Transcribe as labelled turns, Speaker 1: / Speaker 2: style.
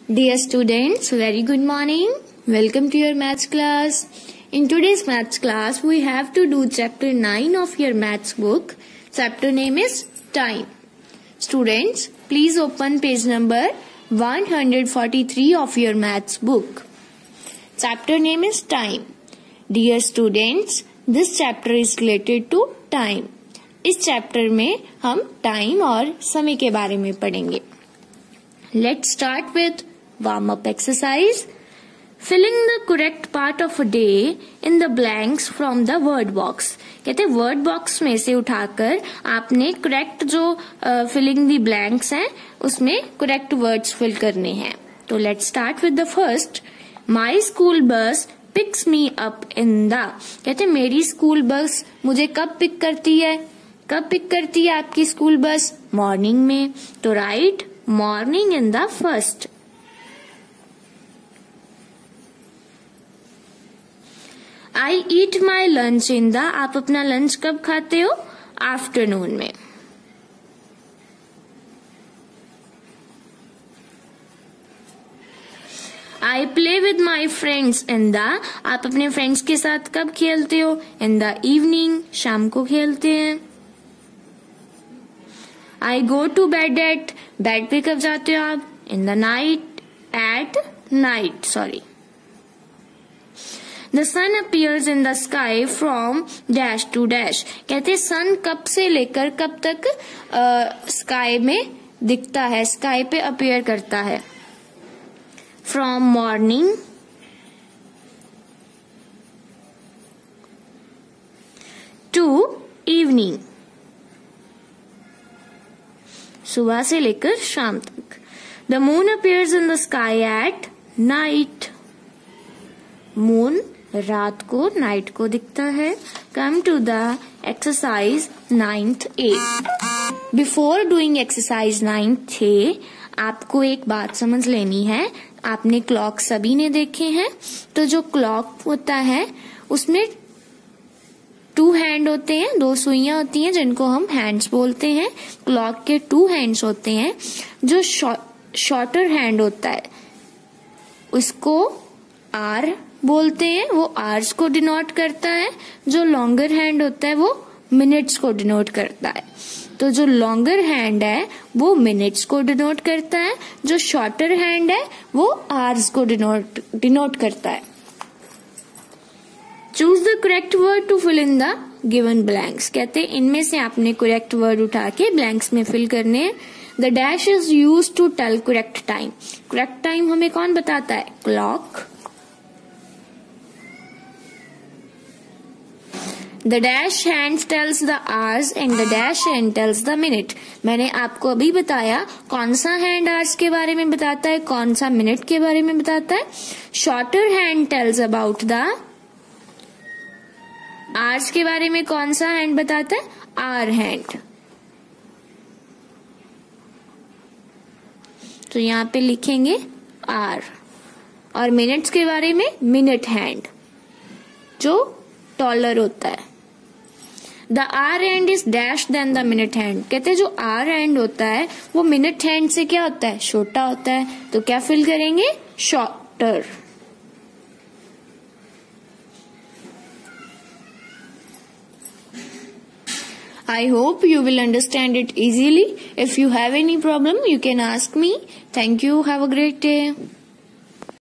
Speaker 1: Dear students, very good morning. Welcome to your maths class. In today's maths class, we have to do chapter 9 of your maths book. Chapter name is Time. Students, please open page number 143 of your maths book. Chapter name is Time. Dear students, this chapter is related to time. इस chapter में हम time और समय के बारे में पढ़ेंगे. Let's start with warm-up exercise. Filling the correct part of a day in the blanks from the word box. कहते हैं word box में से उठाकर आपने correct जो filling the blanks हैं उसमें correct words fill करने हैं. तो let's start with the first. My school bus picks me up in the. कहते हैं मेरी स्कूल बस मुझे कब पिक करती है? कब पिक करती है आपकी स्कूल बस? मॉर्निंग में. तो right morning in the first. I eat my lunch in the. आप अपना लंच कब खाते हो? आफ्टरनून में. I play with my friends in the. आप अपने फ्रेंड्स के साथ कब खेलते हो? In the evening. शाम को खेलते हैं. I go to bed at. Bed पे कब जाते हो आप? In the night. At night sorry. The sun appears in the sky from dash to dash. कहते सन कब से लेकर कब तक स्काई में दिखता है, स्काई पे अपीयर करता है? From morning to evening. सुबह से लेकर शाम तक. The moon appears in the sky at night. Moon रात को, नाइट को दिखता है. Come to the exercise 9th A. Before doing exercise 9th A, आपको एक बात समझ लेनी है. आपने क्लॉक सभी ने देखे हैं. तो जो क्लॉक होता है उसमें 2 हैंड होते हैं, 2 सुइयां होती हैं जिनको हम हैंड्स बोलते हैं. क्लॉक के 2 हैंड्स होते हैं. जो शॉर्टर हैंड होता है उसको आर बोलते हैं, वो आवर्स को डिनोट करता है. जो लॉन्गर हैंड होता है वो मिनट्स को डिनोट करता है. तो जो लॉन्गर हैंड है वो मिनट्स को डिनोट करता है. जो शॉर्टर हैंड है वो आवर्स को डिनोट करता है. Choose the correct word to fill in the given blanks. कहते हैं इनमें से आपने करेक्ट वर्ड उठा के ब्लैंक्स में फिल करने हैं. The dash is use to tell correct time. Correct time हमें कौन बताता है? Clock. The dash hand tells the hours and the dash hand tells the minute. मैंने आपको अभी बताया कौन सा हैंड आवर्स के बारे में बताता है, कौन सा मिनट के बारे में बताता है. Shorter hand tells about the hours के बारे में कौन सा हैंड बताता है? Hour hand. तो यहाँ पे लिखेंगे आर. और मिनट्स के बारे में मिनट हैंड जो टॉलर होता है. The hour hand is dash then the minute hand. कहते हैं जो आर हैंड होता है वो मिनट हैंड से क्या होता है? छोटा होता है. तो क्या फिल करेंगे? Shorter. I hope you will understand it easily. If you have any problem, you can ask me. Thank you. Have a great day.